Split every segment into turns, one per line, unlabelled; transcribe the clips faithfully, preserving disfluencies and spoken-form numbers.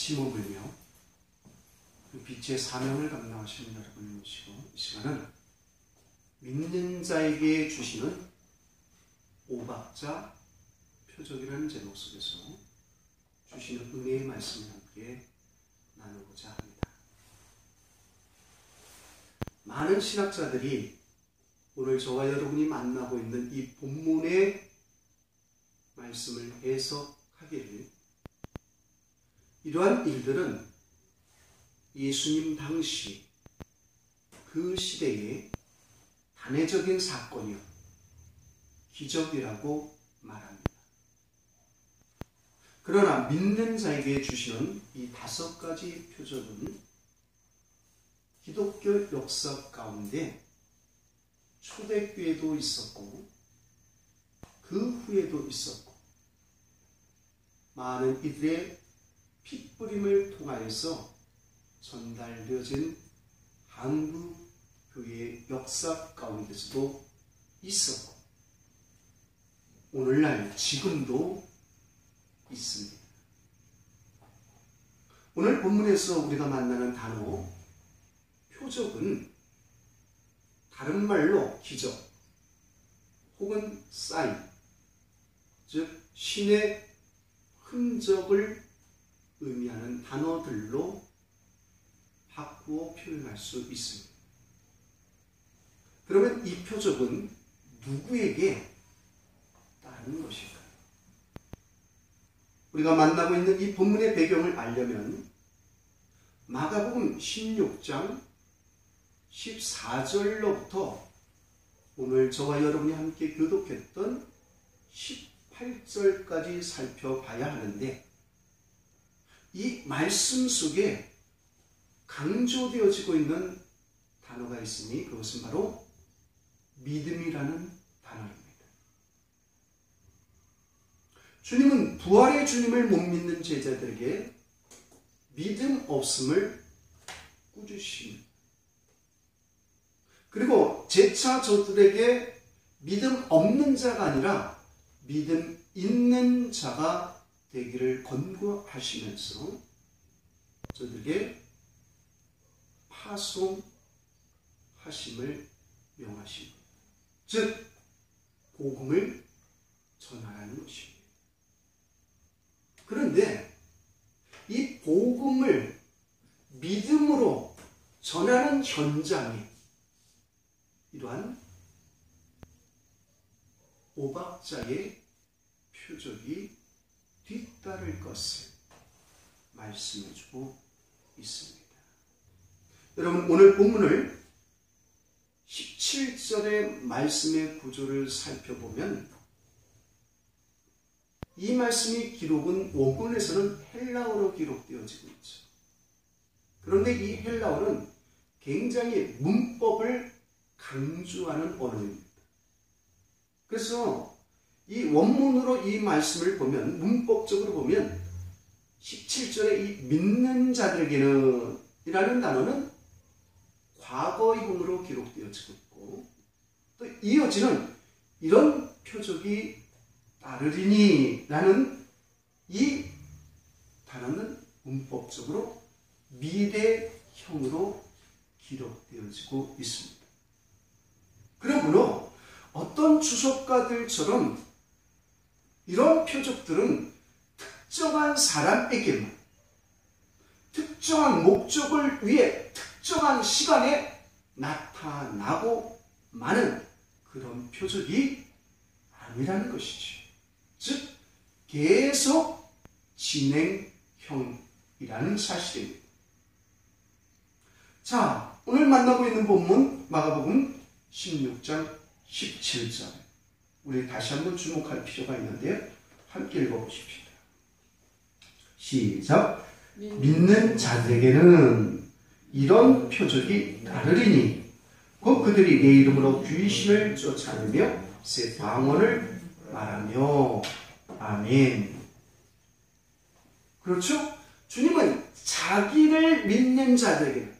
힘을 불며 빛의 사명을 감당하시는 여러분을 모시고 이 시간은 믿는 자에게 주시는 오박자 표적이라는 제목 속에서 주시는 은혜의 말씀을 함께 나누고자 합니다. 많은 신학자들이 오늘 저와 여러분이 만나고 있는 이 본문의 말씀을 해석하기를 이러한 일들은 예수님 당시 그 시대의 단회적인 사건이요 기적이라고 말합니다. 그러나 믿는 자에게 주시는 이 다섯 가지 표적은 기독교 역사 가운데 초대교회도 있었고 그 후에도 있었고 많은 이들의 핏부림을 통하여서 전달되어진 한국 교회의 역사 가운데서도 있었고 오늘날 지금도 있습니다. 오늘 본문에서 우리가 만나는 단어 표적은 다른 말로 기적 혹은 사인, 즉 신의 흔적을 의미하는 단어들로 바꾸어 표현할 수 있습니다. 그러면 이 표적은 누구에게 따르는 것일까요? 우리가 만나고 있는 이 본문의 배경을 알려면 마가복음 십육 장 십사 절로부터 오늘 저와 여러분이 함께 교독했던 십팔 절까지 살펴봐야 하는데 이 말씀 속에 강조되어지고 있는 단어가 있으니 그것은 바로 믿음이라는 단어입니다. 주님은 부활의 주님을 못 믿는 제자들에게 믿음 없음을 꾸짖습니다. 그리고 재차 저들에게 믿음 없는 자가 아니라 믿음 있는 자가 되기를 권고하시면서 저들에게 파송하심을 명하십니다. 즉 복음을 전하라는 것입니다. 그런데 이 복음을 믿음으로 전하는 현장에 이러한 오박자의 표적이 뒤따를 것을 말씀해주고 있습니다. 여러분 오늘 본문을 십칠 절의 말씀의 구조를 살펴보면 이 말씀이 기록은 원문에서는 헬라어로 기록되어지고 있죠. 그런데 이 헬라어는 굉장히 문법을 강조하는 언어입니다. 그래서 이 원문으로 이 말씀을 보면 문법적으로 보면 십칠 절에 이 믿는 자들에게는 이라는 단어는 과거형으로 기록되어지고 있고 또 이어지는 이런 표적이 따르리니 라는 이 단어는 문법적으로 미래형으로 기록되어지고 있습니다. 그러므로 어떤 주석가들처럼 이런 표적들은 특정한 사람에게만 특정한 목적을 위해 특정한 시간에 나타나고 마는 그런 표적이 아니라는 것이죠. 즉 계속 진행형이라는 사실입니다. 자, 오늘 만나고 있는 본문 마가복음 십육 장 십칠 절 우리 다시 한번 주목할 필요가 있는데 함께 읽어보십시오. 시작. 믿는 자들에게는 이런 표적이 따르리니 곧 그들이 내 이름으로 귀신을 쫓아내며 새 방언을 말하며 아멘. 그렇죠? 주님은 자기를 믿는 자들에게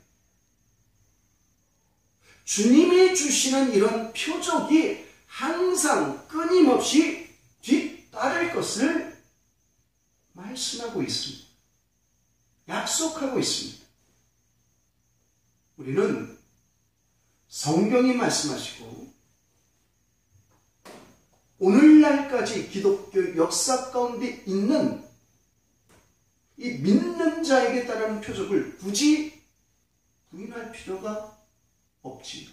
주님이 주시는 이런 표적이 항상 끊임없이 뒤따를 것을 말씀하고 있습니다. 약속하고 있습니다. 우리는 성경이 말씀하시고 오늘날까지 기독교 역사 가운데 있는 이 믿는 자에게 따르는 표적을 굳이 부인할 필요가 없지요.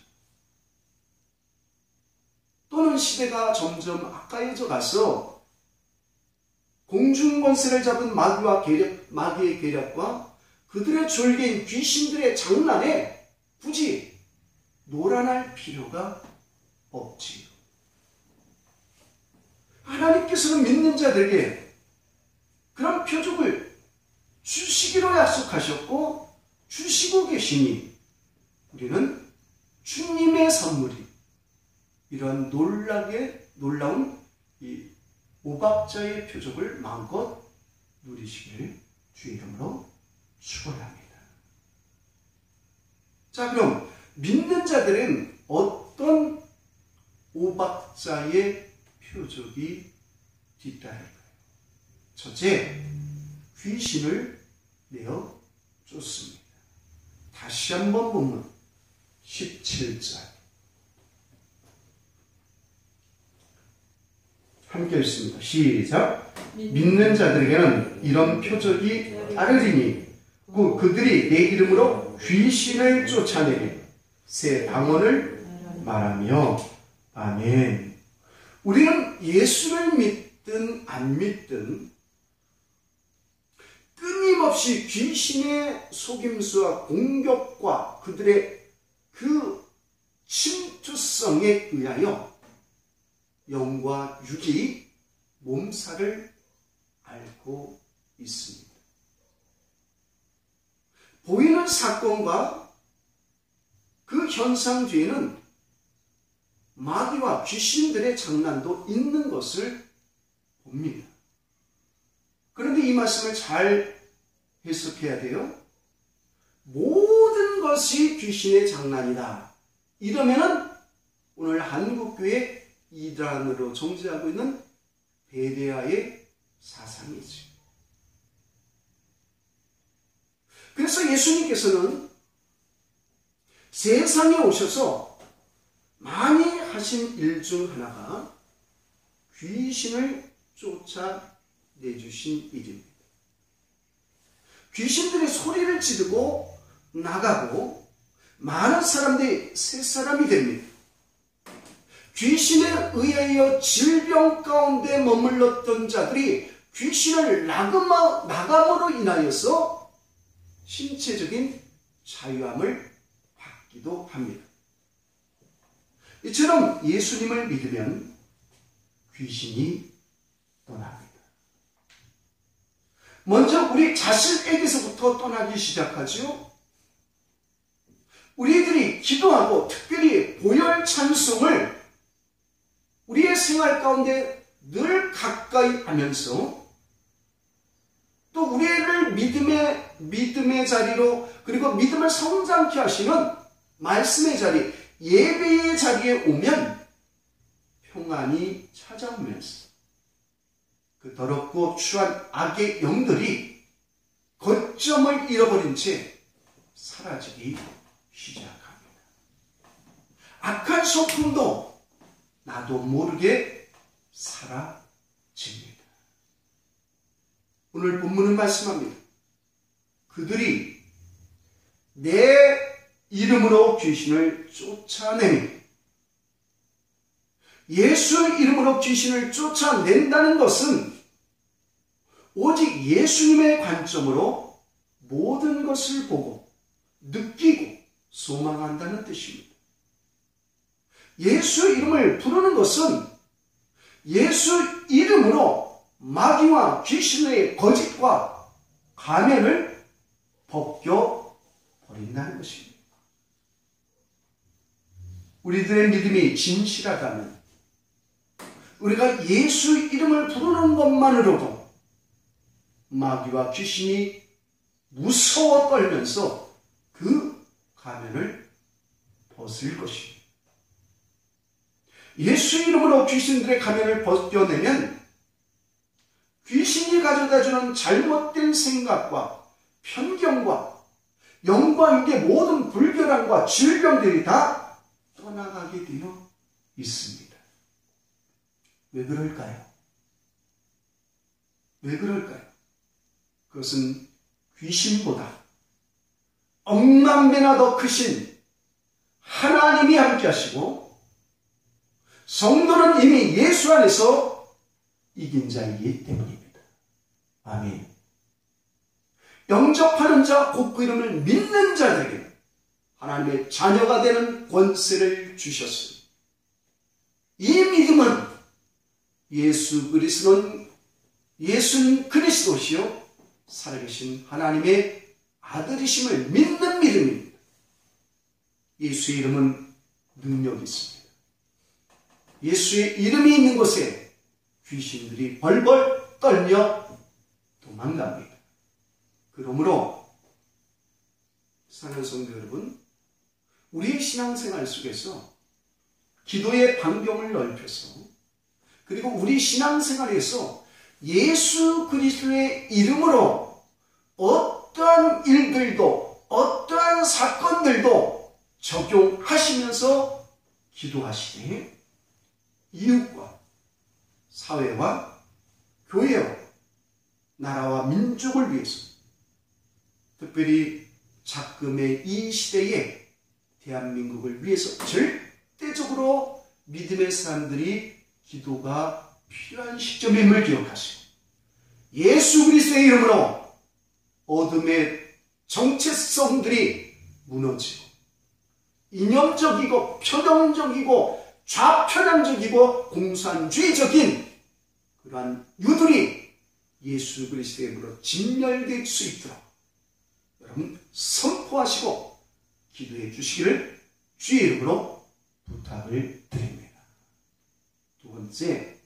또는 시대가 점점 악화해져 가서 공중권세를 잡은 마귀와 계략, 마귀의 계략과 그들의 졸개인 귀신들의 장난에 굳이 놀아날 필요가 없지요. 하나님께서는 믿는 자들에게 그런 표적을 주시기로 약속하셨고 주시고 계시니 우리는 주님의 선물이 이런 놀라게 놀라운 이 오박자의 표적을 마음껏 누리시기를 주의 이름으로 축원합니다. 자, 그럼 믿는 자들은 어떤 오박자의 표적이 뒤따를까요? 첫째, 귀신을 내어 쫓습니다. 다시 한번 본문 십칠 절 함께 읽습니다. 시작. 믿는 자들에게는 이런 표적이 따르리니 그 그들이 내 이름으로 귀신을 쫓아내리 새 방언을 말하며. 아멘. 우리는 예수를 믿든 안 믿든 끊임없이 귀신의 속임수와 공격과 그들의 그 침투성에 의하여 영과 육이 몸살을 앓고 있습니다. 보이는 사건과 그 현상 뒤에는 마귀와 귀신들의 장난도 있는 것을 봅니다. 그런데 이 말씀을 잘 해석해야 돼요. 모든 것이 귀신의 장난이다. 이러면은 오늘 한국교회 이단으로 정죄하고 있는 베레아의 사상이지. 그래서 예수님께서는 세상에 오셔서 많이 하신 일 중 하나가 귀신을 쫓아내주신 일입니다. 귀신들이 소리를 지르고 나가고 많은 사람들이 새 사람이 됩니다. 귀신에 의하여 질병 가운데 머물렀던 자들이 귀신을 나감아, 나감으로 인하여서 신체적인 자유함을 받기도 합니다. 이처럼 예수님을 믿으면 귀신이 떠납니다. 먼저 우리 자신에게서부터 떠나기 시작하죠. 우리들이 기도하고 특별히 보혈 찬송을 우리의 생활 가운데 늘 가까이 하면서 또 우리를 믿음의, 믿음의 자리로 그리고 믿음을 성장케 하시는 말씀의 자리, 예배의 자리에 오면 평안이 찾아오면서 그 더럽고 추한 악의 영들이 거점을 잃어버린 채 사라지기 시작합니다. 악한 소품도 나도 모르게 사라집니다. 오늘 본문은 말씀합니다. 그들이 내 이름으로 귀신을 쫓아냅니다. 예수 이름으로 귀신을 쫓아낸다는 것은 오직 예수님의 관점으로 모든 것을 보고 느끼고 소망한다는 뜻입니다. 예수 이름을 부르는 것은 예수 이름으로 마귀와 귀신의 거짓과 가면을 벗겨버린다는 것입니다. 우리들의 믿음이 진실하다면 우리가 예수 이름을 부르는 것만으로도 마귀와 귀신이 무서워 떨면서 그 가면을 벗을 것입니다. 예수 이름으로 귀신들의 가면을 벗겨내면 귀신이 가져다주는 잘못된 생각과 편견과 영과 육의 모든 불결함과 질병들이 다 떠나가게 되어 있습니다. 왜 그럴까요? 왜 그럴까요? 그것은 귀신보다 억만 배나 더 크신 하나님이 함께 하시고 성도는 이미 예수 안에서 이긴 자이기 때문입니다. 아멘. 영접하는 자, 곧 그 이름을 믿는 자들에게 하나님의 자녀가 되는 권세를 주셨습니다. 이 믿음은 예수 그리스도는 예수는 그리스도시요 살아계신 하나님의 아들이심을 믿는 믿음입니다. 예수의 이름은 능력이 있습니다. 예수의 이름이 있는 곳에 귀신들이 벌벌 떨며 도망갑니다. 그러므로 사랑하는 성도 여러분, 우리의 신앙생활 속에서 기도의 반경을 넓혀서 그리고 우리 신앙생활에서 예수 그리스도의 이름으로 어떠한 일들도 어떠한 사건들도 적용하시면서 기도하시되 이웃과 사회와 교회와 나라와 민족을 위해서 특별히 작금의 이 시대에 대한민국을 위해서 절대적으로 믿음의 사람들이 기도가 필요한 시점임을 기억하시고 예수 그리스도의 이름으로 어둠의 정체성들이 무너지고 이념적이고 표정적이고 좌편향적이고 공산주의적인 그러한 유들이 예수 그리스도의 이름으로 진멸될 수 있도록 여러분 선포하시고 기도해 주시기를 주의 이름으로 부탁을 드립니다. 두 번째,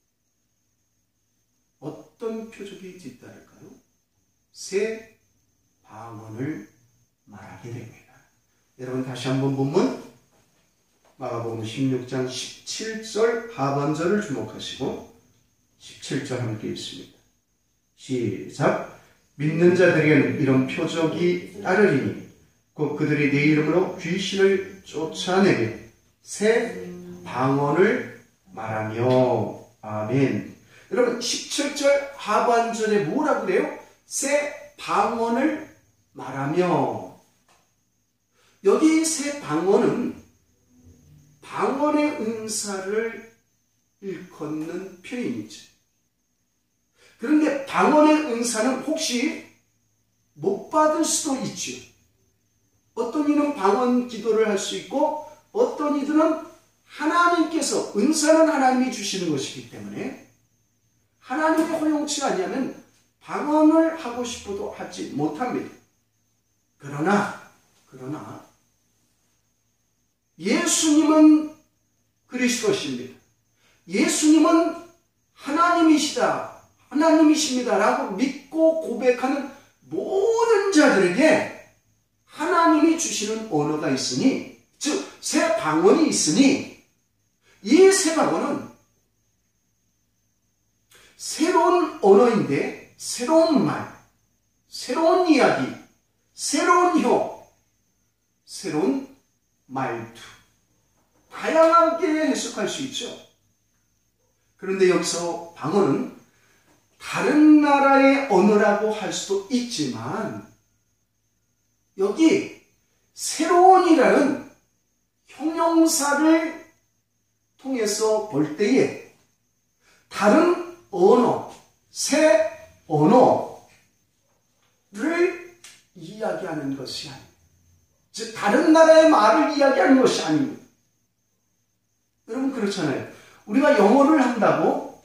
어떤 표적이 뒤따를까요? 새 방언을 말하게 됩니다. 여러분 다시 한번 본문 마가복음 십육 장 십칠 절 하반절을 주목하시고 십칠 절 함께 읽습니다. 시작. 믿는 자들에게는 이런 표적이 따르리니 곧 그들이 내 이름으로 귀신을 쫓아내게 새 방언을 말하며. 아멘. 여러분 십칠 절 하반절에 뭐라고 그래요? 새 방언을 말하며. 여기 새 방언은 방언의 은사를 일컫는 표현이죠. 그런데 방언의 은사는 혹시 못 받을 수도 있죠. 어떤 이는 방언 기도를 할 수 있고 어떤 이들은 하나님께서 은사는 하나님이 주시는 것이기 때문에 하나님의 허용치가 아니하면 방언을 하고 싶어도 하지 못합니다. 그러나 그러나 예수님은 그리스도십니다. 예수님은 하나님이시다. 하나님이십니다. 라고 믿고 고백하는 모든 자들에게 하나님이 주시는 언어가 있으니, 즉 새 방언이 있으니 이 새 방언은 새로운 언어인데 새로운 말, 새로운 이야기, 새로운 혀, 새로운 말투, 다양하게 해석할 수 있죠. 그런데 여기서 방언은 다른 나라의 언어라고 할 수도 있지만 여기 새로운이라는 형용사를 통해서 볼 때에 다른 언어, 새 언어를 이야기하는 것이 아닙니다. 즉 다른 나라의 말을 이야기하는 것이 아닙니다. 여러분 그렇잖아요. 우리가 영어를 한다고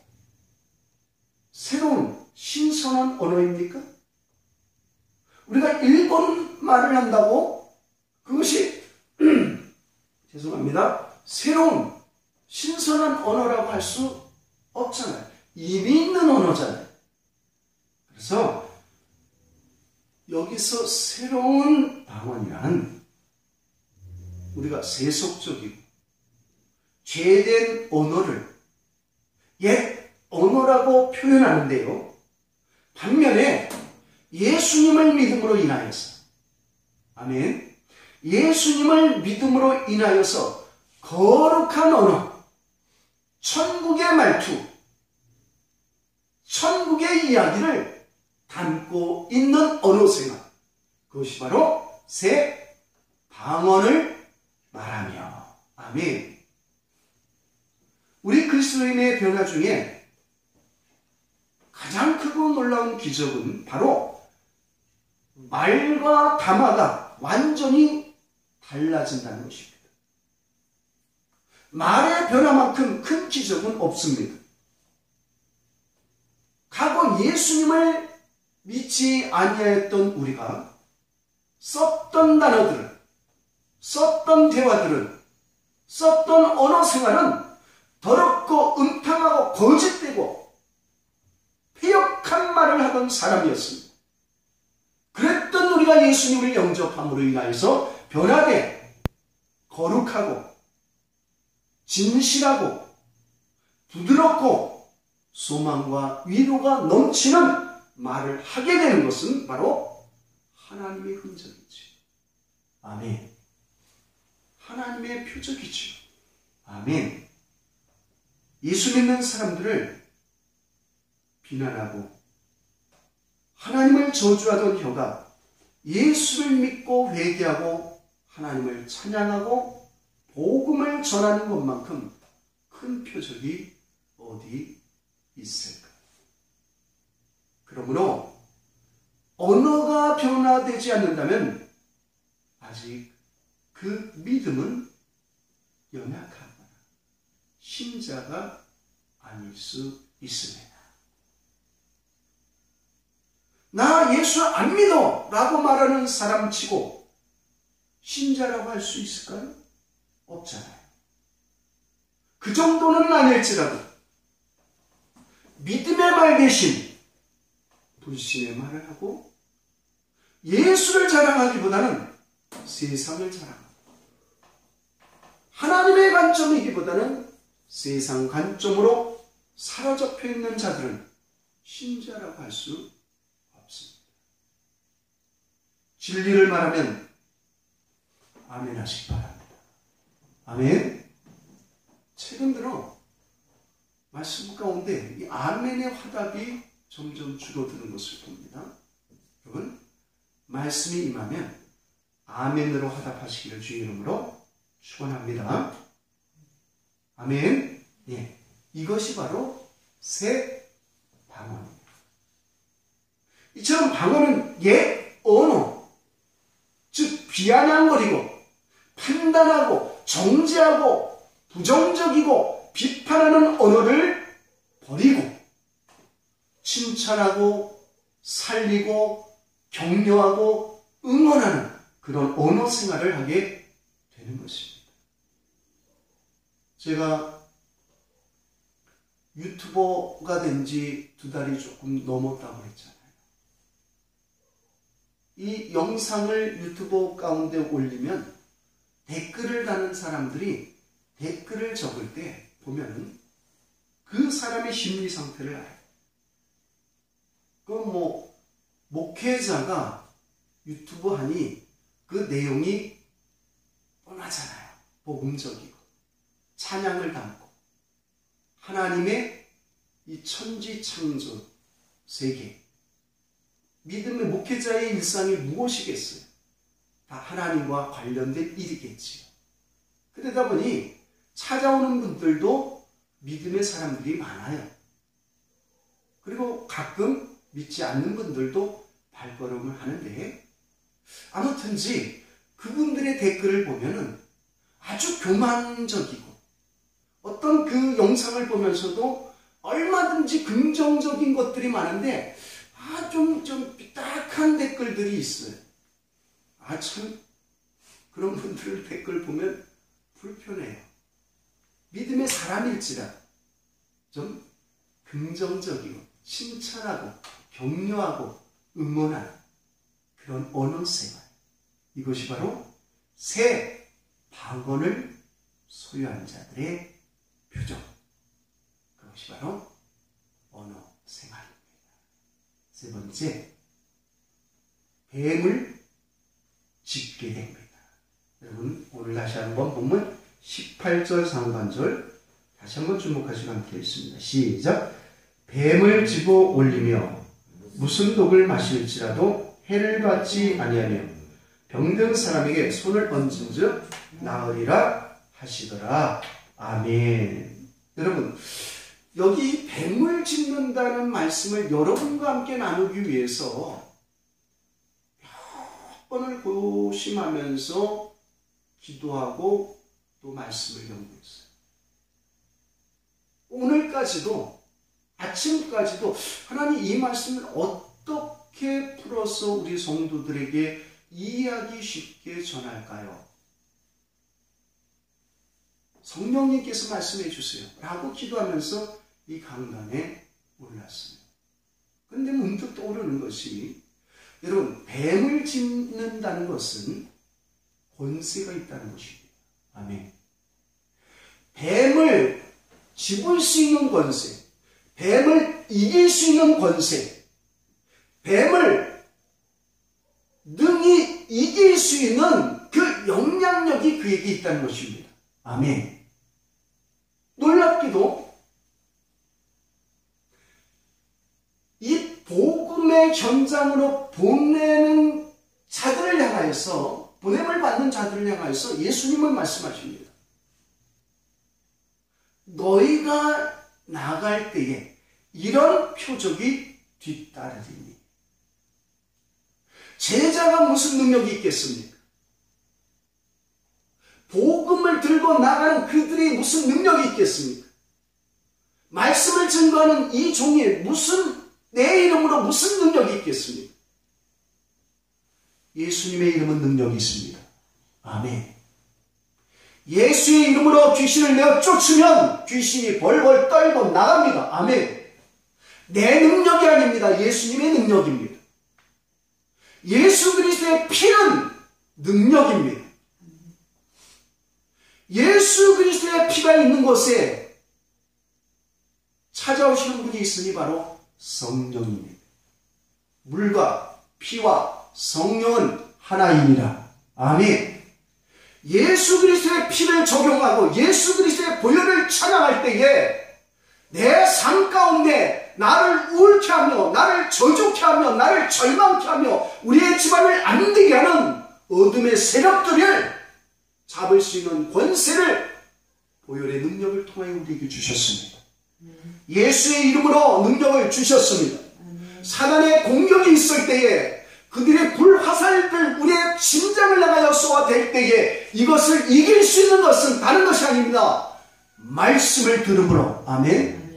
새로운 신선한 언어입니까? 우리가 일본 말을 한다고 그것이 죄송합니다. 새로운 신선한 언어라고 할 수 없잖아요. 이미 있는 언어잖아요. 그래서 여기서 새로운 방언이란 우리가 세속적이고 죄된 언어를 옛 언어라고 표현하는데요. 반면에 예수님을 믿음으로 인하여서, 아멘, 예수님을 믿음으로 인하여서 거룩한 언어, 천국의 말투, 천국의 이야기를 담고 있는 언어 생활, 그것이 바로 새 방언을 말하며, 아멘. 우리 그리스도인의 변화 중에 가장 크고 놀라운 기적은 바로 말과 담화가 완전히 달라진다는 것입니다. 말의 변화만큼 큰 기적은 없습니다. 과거 예수님을 믿지 아니하였던 우리가 썼던 단어들은, 썼던 대화들은, 썼던 언어 생활은 더럽고 음탕하고 거짓되고 폐역한 말을 하던 사람이었습니다. 그랬던 우리가 예수님을 영접함으로 인하여서 변화돼 거룩하고 진실하고 부드럽고 소망과 위로가 넘치는 말을 하게 되는 것은 바로 하나님의 흔적이지. 아멘. 하나님의 표적이지. 아멘. 예수 믿는 사람들을 비난하고 하나님을 저주하던 혀가 예수를 믿고 회개하고 하나님을 찬양하고 복음을 전하는 것만큼 큰 표적이 어디 있을까? 그러므로 언어가 변화되지 않는다면 아직 그 믿음은 연약하거나 신자가 아닐 수 있습니다. 나 예수 안 믿어 라고 말하는 사람치고 신자라고 할 수 있을까요? 없잖아요. 그 정도는 아닐지라도 믿음의 말 대신 불신의 말을 하고 예수를 자랑하기보다는 세상을 자랑하고 하나님의 관점이기보다는 세상 관점으로 사로잡혀 있는 자들은 신자라고 할 수 없습니다. 진리를 말하면 아멘 하시기 바랍니다. 아멘. 최근 들어 말씀 가운데 이 아멘의 화답이 점점 줄어드는 것을 봅니다. 여러분, 말씀이 임하면 아멘으로 화답하시기를 주의 이름으로 축원합니다. 아멘. 예, 이것이 바로 새 방언입니다. 이처럼 방언은 옛 언어, 즉 비아냥거리고 판단하고 정죄하고 부정적이고 비판하는 언어를 버리고 칭찬하고 살리고 격려하고 응원하는 그런 언어 생활을 하게 되는 것입니다. 제가 유튜버가 된 지 두 달이 조금 넘었다고 했잖아요. 이 영상을 유튜버 가운데 올리면 댓글을 다는 사람들이 댓글을 적을 때 보면은 그 사람의 심리 상태를 알아요. 그럼 뭐 목회자가 유튜브 하니 그 내용이 뻔하잖아요. 복음적이고 찬양을 담고 하나님의 이 천지창조 세계, 믿음의 목회자의 일상이 무엇이겠어요? 다 하나님과 관련된 일이겠지요. 그러다 보니 찾아오는 분들도 믿음의 사람들이 많아요. 그리고 가끔 믿지 않는 분들도 발걸음을 하는데, 아무튼지 그분들의 댓글을 보면은 아주 교만적이고 어떤 그 영상을 보면서도 얼마든지 긍정적인 것들이 많은데 아, 좀, 좀 삐딱한 댓글들이 있어요. 아, 참, 그런 분들 댓글 보면 불편해요. 믿음의 사람일지라 좀 긍정적이고 칭찬하고 격려하고 응원하는 그런 언어 생활, 이것이 바로 새 방언을 소유한 자들의 표정, 그것이 바로 언어 생활입니다. 세 번째, 뱀을 짚게 됩니다. 여러분 오늘 다시 한번 본문 십팔 절 상반절 다시 한번 주목하시고 함께 읽습니다. 시작. 뱀을 집어 올리며 무슨 독을 마실지라도 해를 받지 아니하며 병든 사람에게 손을 얹은즉 나으리라 하시더라. 아멘. 여러분 여기 뱀을 짚는다는 말씀을 여러분과 함께 나누기 위해서 몇 번을 고심하면서 기도하고 또 말씀을 연구했어요. 오늘까지도 아침까지도 하나님 이 말씀을 어떻게 풀어서 우리 성도들에게 이해하기 쉽게 전할까요? 성령님께서 말씀해 주세요 라고 기도하면서 이 강단에 올랐어요. 그런데 문득 떠오르는 것이 여러분 뱀을 짚는다는 것은 권세가 있다는 것입니다. 아멘. 뱀을 집을 수 있는 권세, 뱀을 이길 수 있는 권세, 뱀을 능히 이길 수 있는 그 영향력이 그에게 있다는 것입니다. 아멘. 놀랍게도 이 복음의 현장으로 보내는 자들을 향하여서, 보냄을 받는 자들을 향하여서 예수님은 말씀하십니다. 너희가 나갈 때에 이런 표적이 뒤따르리니. 제자가 무슨 능력이 있겠습니까? 복음을 들고 나가는 그들이 무슨 능력이 있겠습니까? 말씀을 증거하는 이 종이 무슨, 내 이름으로 무슨 능력이 있겠습니까? 예수님의 이름은 능력이 있습니다. 아멘. 예수의 이름으로 귀신을 내어 쫓으면 귀신이 벌벌 떨고 나갑니다. 아멘. 내 능력이 아닙니다. 예수님의 능력입니다. 예수 그리스도의 피는 능력입니다. 예수 그리스도의 피가 있는 곳에 찾아오시는 분이 있으니 바로 성령입니다. 물과 피와 성령은 하나입니다. 아멘. 예수 그리스도의 피를 적용하고 예수 그리스도의 보혈을 찬양할 때에 내 삶 가운데 나를 우울케 하며 나를 저주케 하며 나를 절망케 하며 우리의 집안을 안 되게 하는 어둠의 세력들을 잡을 수 있는 권세를 보혈의 능력을 통하여 우리에게 주셨습니다. 예수의 이름으로 능력을 주셨습니다. 사단의 공격이 있을 때에 그들의 불화살들 우리의 심장을 향하여 쏘아댈 때에 이것을 이길 수 있는 것은 다른 것이 아닙니다. 말씀을 들음으로. 아멘.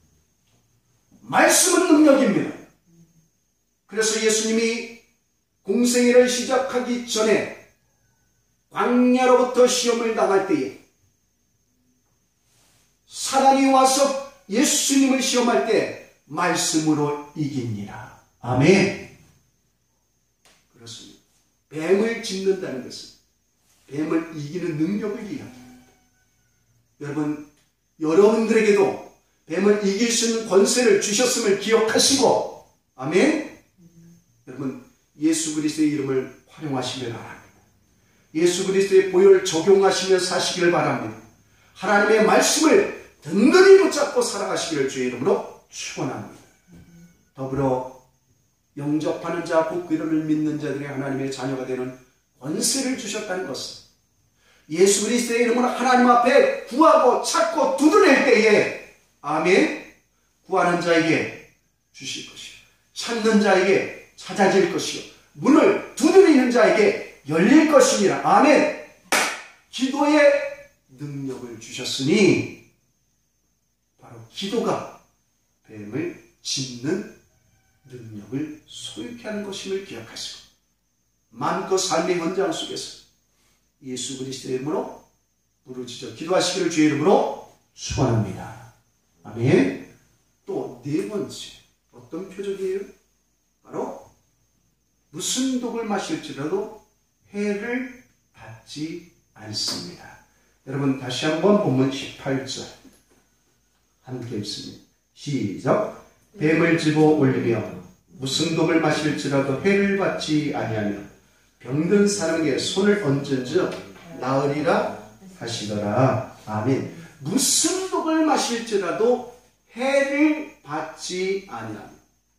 말씀은 능력입니다. 그래서 예수님이 공생애를 시작하기 전에 광야로부터 시험을 당할 때에 사단이 와서 예수님을 시험할 때 말씀으로 이깁니다. 아멘. 그렇습니다. 뱀을 짚는다는 것은 뱀을 이기는 능력을 이야기합니다. 여러분, 여러분들에게도 뱀을 이길 수 있는 권세를 주셨음을 기억하시고, 아멘. 여러분, 예수 그리스도의 이름을 활용하시길 바랍니다. 예수 그리스도의 보혈을 적용하시며 사시기를 바랍니다. 하나님의 말씀을 든든히 붙잡고 살아가시기를 주의 이름으로 축원합니다. 더불어 영접하는 자, 곧 그 이름을 믿는 자들의 하나님의 자녀가 되는 권세를 주셨다는 것은 예수 그리스도의 이름으로 하나님 앞에 구하고 찾고 두드릴 때에 아멘, 구하는 자에게 주실 것이요 찾는 자에게 찾아질 것이요 문을 두드리는 자에게 열릴 것이니라. 아멘. 기도의 능력을 주셨으니 바로 기도가 뱀을 짚는 능력을 소유케 하는 것임을 기억하시고 마음껏 삶의 현장 속에서 예수 그리스도의 이름으로 부르짖어 기도하시기를 주의 이름으로 축원합니다. 아멘. 또 네 번째 어떤 표적이에요? 바로 무슨 독을 마실지라도 해를 받지 않습니다. 여러분 다시 한번 본문 십팔 절 함께 읽습니다. 시작. 뱀을 집어 올리며 무슨 독을 마실지라도 해를 받지 아니하며 병든 사람에게 손을 얹은즉 나으리라 하시더라. 아멘. 무슨 독을 마실지라도 해를 받지 아니하며.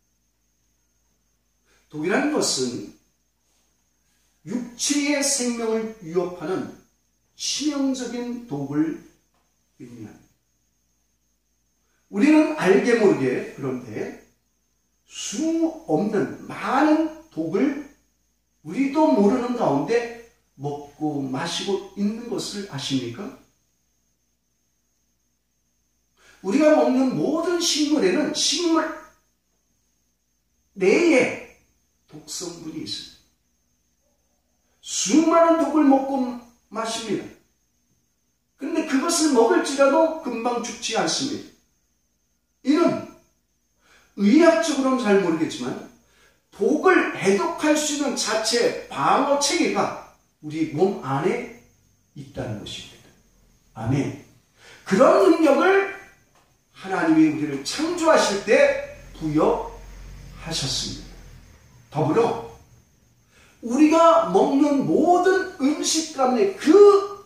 독이라는 것은 육체의 생명을 위협하는 치명적인 독을 의미합니다. 우리는 알게 모르게 그런데 수 없는 많은 독을 우리도 모르는 가운데 먹고 마시고 있는 것을 아십니까? 우리가 먹는 모든 식물에는 식물 내에 독성분이 있습니다. 수많은 독을 먹고 마십니다. 그런데 그것을 먹을지라도 금방 죽지 않습니다. 이는 의학적으로는 잘 모르겠지만 독을 해독할 수 있는 자체 방어 체계가 우리 몸 안에 있다는 것입니다. 아멘. 그런 능력을 하나님이 우리를 창조하실 때 부여하셨습니다. 더불어 우리가 먹는 모든 음식 가운데 그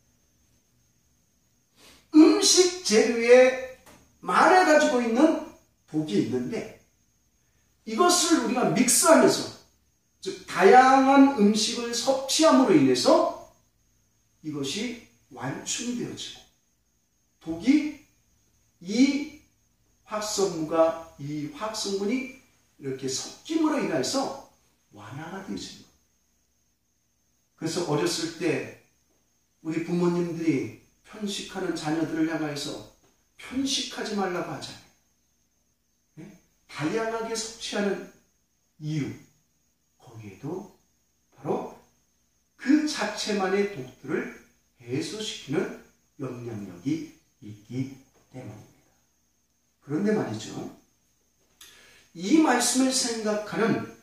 음식 재료에 말해 가지고 있는 독이 있는데 이것을 우리가 믹스하면서 즉 다양한 음식을 섭취함으로 인해서 이것이 완충이 되어지고 독이 이 화성무가 이 화성분이 이렇게 섞임으로 인해서 완화가 되어집니다. 그래서 어렸을 때 우리 부모님들이 편식하는 자녀들을 향하여서 편식하지 말라고 하잖아요. 네? 다양하게 섭취하는 이유, 거기에도 바로 그 자체만의 독들을 해소시키는 영향력이 있기 때문입니다. 그런데 말이죠, 이 말씀을 생각하는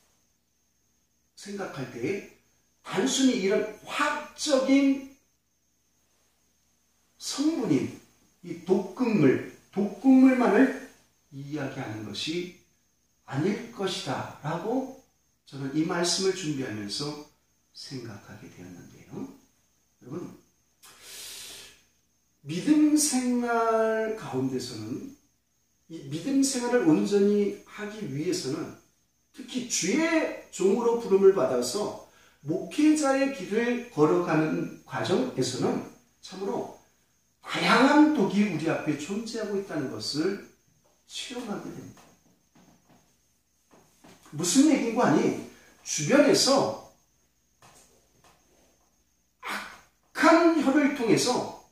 생각할 때 단순히 이런 화학적인 성분인 이 독극물, 독극물만을 이야기하는 것이 아닐 것이다 라고 저는 이 말씀을 준비하면서 생각하게 되었는데요. 여러분, 믿음 생활 가운데서는 이 믿음 생활을 온전히 하기 위해서는 특히 주의 종으로 부름을 받아서 목회자의 길을 걸어가는 과정에서는 참으로 다양한 독이 우리 앞에 존재하고 있다는 것을 체험하게 됩니다. 무슨 얘기인고 하니 주변에서 악한 혀를 통해서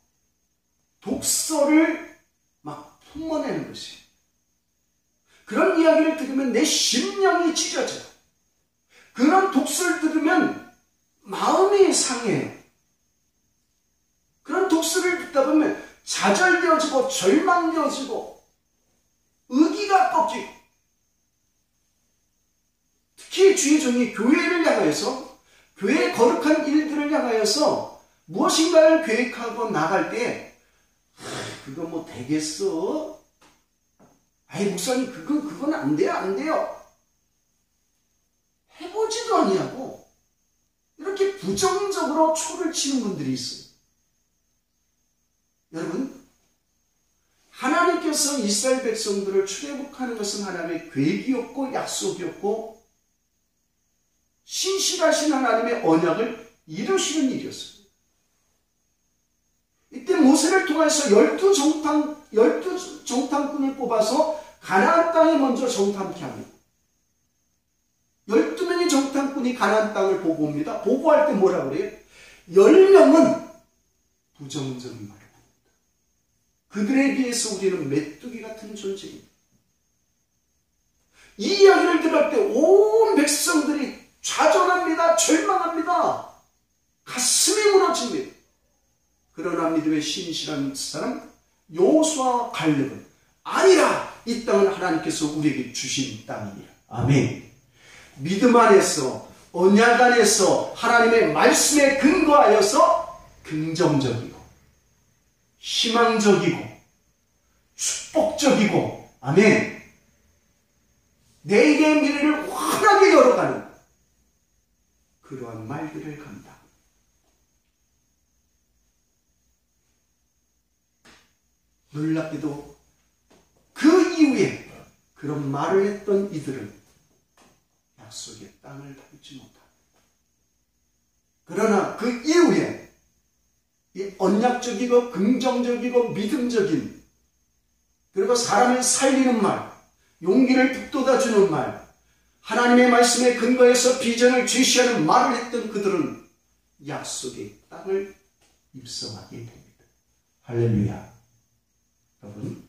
독서를 막 품어내는 것이, 그런 이야기를 들으면 내 심령이 찢어져요. 그런 독서를 들으면 마음이 상해요. 그런 독서를 듣다 보면 좌절되어지고 절망되어지고 의기가 꺾이고, 특히 주의 종이 교회를 향하여서 교회의 거룩한 일들을 향하여서 무엇인가를 계획하고 나갈 때 그거 뭐 되겠어? 아이 목사님 그건 그건 안 돼요 안 돼요 해보지도 아니하고 이렇게 부정적으로 초를 치는 분들이 있어요. 여러분, 하나님께서 이스라엘 백성들을 출애굽하는 것은 하나님의 계획이었고 약속이었고 신실하신 하나님의 언약을 이루시는 일이었습니다. 이때 모세를 통해서 열두 정탐, 열두 정탐꾼을 뽑아서 가나안 땅에 먼저 정탐케 합니다. 열두 명의 정탐꾼이 가나안 땅을 보고 옵니다. 보고할 때 뭐라 그래요? 열 명은 부정적인 말을 합니다. 그들에 비해서 우리는 메뚜기 같은 존재입니다. 이 이야기를 들을 때 온 백성들이 좌절합니다. 절망합니다. 가슴이 무너집니다. 그러나 믿음의 신실한 사람 여호수아와 갈렙은 아니라 이 땅은 하나님께서 우리에게 주신 땅이니라. 아멘. 믿음 안에서 언약 안에서 하나님의 말씀에 근거하여서 긍정적이고 희망적이고 축복적이고, 아멘, 내게 미래를 환하게 열어가는 그러한 말들을 간다. 놀랍게도 그 이후에 그런 말을 했던 이들은 약속의 땅을 밟지 못한다. 그러나 그 이후에 이 언약적이고 긍정적이고 믿음적인, 그리고 사람을 살리는 말, 용기를 북돋아주는 말, 하나님의 말씀에 근거해서 비전을 제시하는 말을 했던 그들은 약속의 땅을 입성하게 됩니다. 할렐루야. 여러분,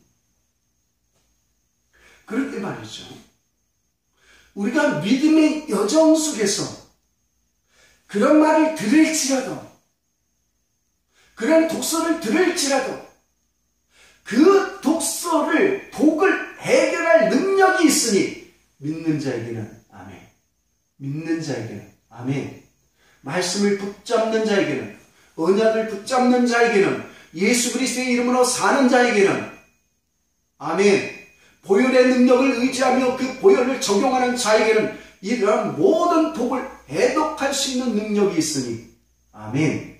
그럴 때 말이죠, 우리가 믿음의 여정 속에서 그런 말을 들을지라도, 그런 독서를 들을지라도 그 독서를, 독을 해결할 능력이 있으니 믿는 자에게는 아멘, 믿는 자에게는 아멘, 말씀을 붙잡는 자에게는, 언약을 붙잡는 자에게는, 예수 그리스도의 이름으로 사는 자에게는 아멘, 보혈의 능력을 의지하며 그 보혈을 적용하는 자에게는 이러한 모든 독을 해독할 수 있는 능력이 있으니 아멘.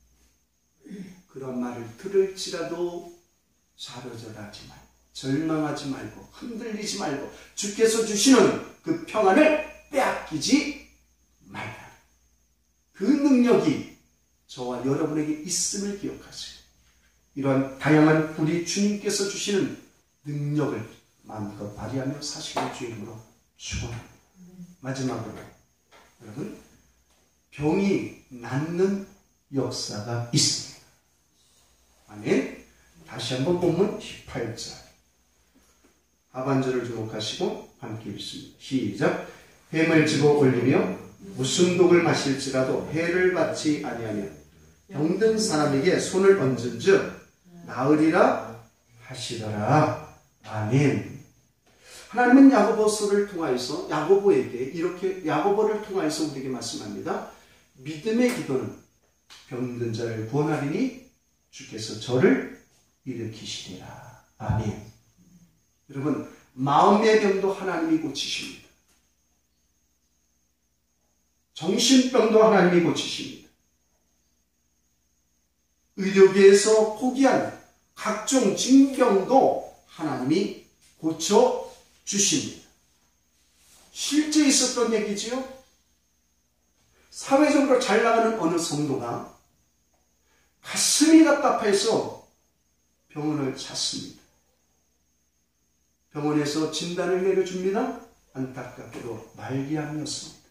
그런 말을 들을지라도 좌로절하지 말고, 절망하지 말고, 흔들리지 말고, 주께서 주시는 그 평안을 빼앗기지 말라. 그 능력이 저와 여러분에게 있음을 기억하세요. 이러한 다양한 우리 주님께서 주시는 능력을 마음껏 발휘하며 사시는 주님으로 축원합니다. 마지막으로 여러분, 병이 낫는 역사가 있습니다. 아멘. 다시 한번 본문 십팔 절 하반절을 주목하시고 함께 읽습니다. 시작. 뱀을 집어 올리며 무슨 독을 마실지라도 해를 받지 아니하며 병든 사람에게 손을 얹은 즉 나으리라 하시더라. 아멘. 하나님은 야고보서를 통하여서 야고보에게 이렇게, 야고보를 통하여서 우리에게 말씀합니다. 믿음의 기도는 병든 자를 구원하리니 주께서 저를 일으키시리라. 아멘. 여러분, 마음의 병도 하나님이 고치십니다. 정신병도 하나님이 고치십니다. 의료계에서 포기한 각종 징병도 하나님이 고쳐주십니다. 실제 있었던 얘기지요. 사회적으로 잘 나가는 어느 성도가 가슴이 답답해서 병원을 찾습니다. 병원에서 진단을 내려줍니다. 안타깝게도 말기암이었습니다.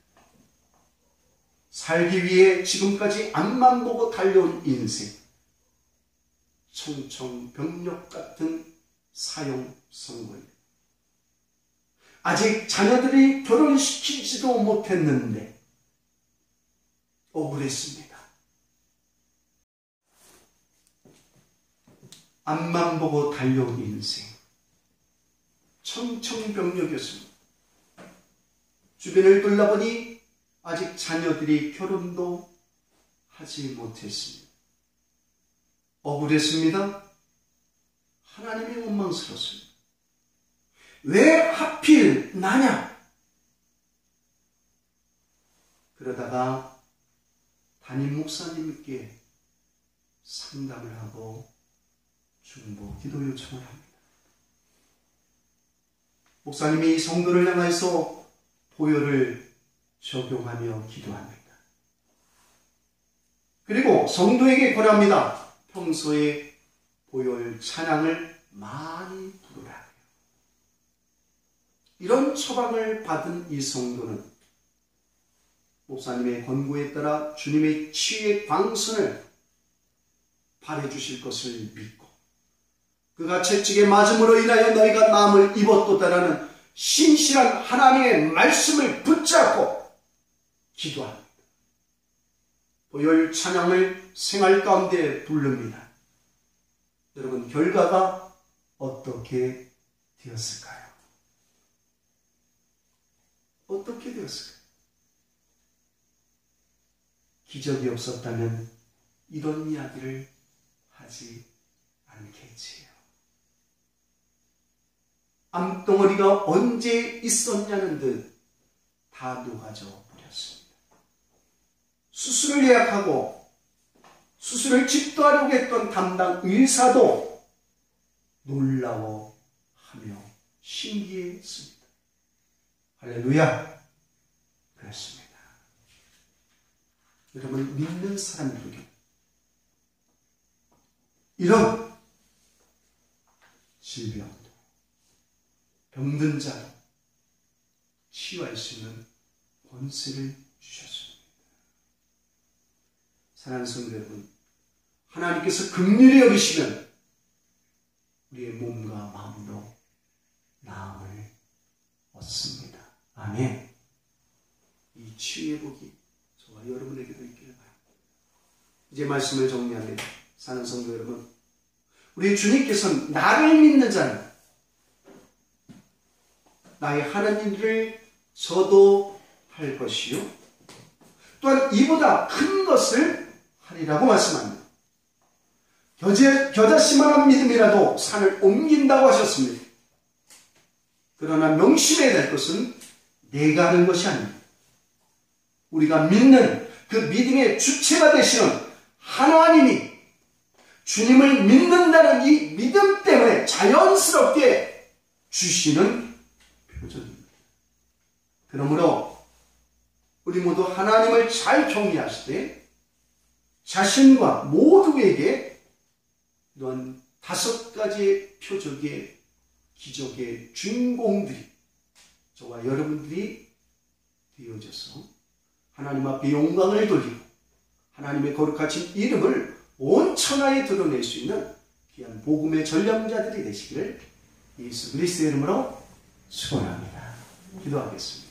살기 위해 지금까지 앞만 보고 달려온 인생, 청청병력 같은 사형 선고입니다. 아직 자녀들이 결혼시키지도 못했는데 억울했습니다. 앞만 보고 달려온 인생, 청청병력이었습니다. 주변을 둘러보니 아직 자녀들이 결혼도 하지 못했습니다. 억울했습니다. 하나님이 원망스럽습니다. 왜 하필 나냐? 그러다가 담임 목사님께 상담을 하고 중보 기도 요청을 합니다. 목사님이 이 성도를 향해서 보혈을 적용하며 기도합니다. 그리고 성도에게 권합니다. 평소에 보혈 찬양을 많이 부르라. 이런 처방을 받은 이 성도는 목사님의 권고에 따라 주님의 치유의 광선을 발해 주실 것을 믿고 그가 채찍에 맞음으로 인하여 너희가 나음을 입었도다라는 신실한 하나님의 말씀을 붙잡고 기도합니다. 보혈 찬양을 생활 가운데 부릅니다. 여러분, 결과가 어떻게 되었을까요? 어떻게 되었을까요? 기적이 없었다면 이런 이야기를 하지 않겠지요. 암덩어리가 언제 있었냐는 듯 다 녹아져 버렸습니다. 수술을 예약하고 수술을 집도하려고 했던 담당 의사도 놀라워하며 신기했습니다. 할렐루야. 그렇습니다. 여러분, 믿는 사람들에게 이런 질병도 병든 자로 치유할 수 있는 권세를 주셨습니다. 사랑하는 성도 여러분, 하나님께서 긍휼히 여기시면 우리의 몸과 마음도 나음을 얻습니다. 아멘. 이 치유의 복이 저와 여러분에게도 있기를 바랍니다. 이제 말씀을 정리합니다. 사랑하는 성도 여러분, 우리 주님께서는 나를 믿는 자는 나의 하나님을 저도 할 것이요 또한 이보다 큰 것을 하리라고 말씀합니다. 겨자, 겨자씨만한 믿음이라도 산을 옮긴다고 하셨습니다. 그러나 명심해야 될 것은 내가 하는 것이 아닙니다. 우리가 믿는 그 믿음의 주체가 되시는 하나님이 주님을 믿는다는 이 믿음 때문에 자연스럽게 주시는 표적입니다. 그러므로 우리 모두 하나님을 잘 경외하시되 자신과 모두에게 이런 다섯 가지의 표적의 기적의 주인공들이 저와 여러분들이 되어져서 하나님 앞에 영광을 돌리고 하나님의 거룩하신 이름을 온 천하에 드러낼 수 있는 귀한 복음의 전령자들이 되시기를 예수 그리스도의 이름으로 축원합니다. 기도하겠습니다.